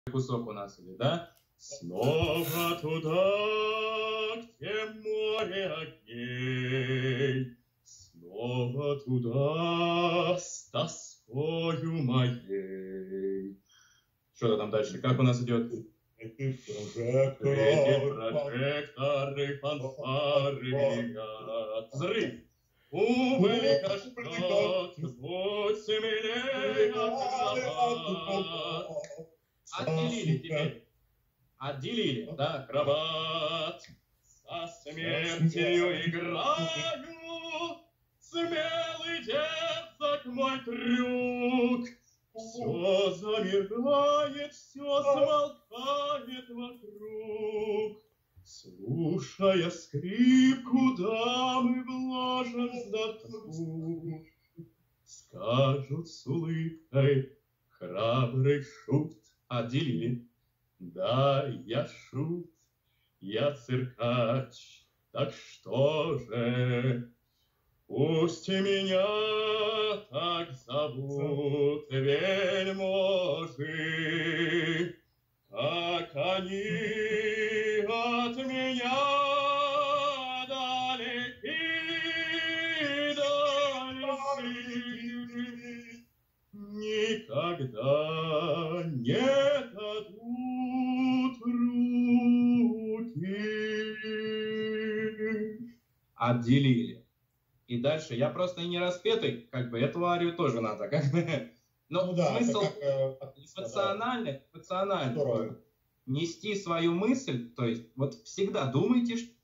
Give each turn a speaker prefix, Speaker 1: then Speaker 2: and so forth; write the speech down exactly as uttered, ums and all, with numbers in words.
Speaker 1: кусок у нас идет, да? Снова туда, где море огней, снова туда с тоскою моей. Что там дальше? Как у нас идет?
Speaker 2: Эти прожекторы,
Speaker 1: Эти прожекторы, фанфары гремят. Взрыв! Увы, кашкот, будь смелее акробат. Отделили теперь. Отделили, да, акробат. Со смертью играю, смелый дерзок мой трюк. Все замирает, все смолкает вокруг. Слушая скрипку дамы блажен вздохнут, скажут с улыбкой храбрый шут. Отделили. Да, я шут, я циркач, так что же? Пусть меня так зовут вельможи, как они от меня далеки, далеки, никогда не дадут руки. Отделили. И дальше, я просто не распетый, как бы, эту арию тоже надо, как бы. Но
Speaker 2: Ну да,
Speaker 1: смысл
Speaker 2: как, э,
Speaker 1: эмоциональный, эмоциональный.
Speaker 2: Здорово.
Speaker 1: Нести свою мысль, то есть, вот всегда думайте,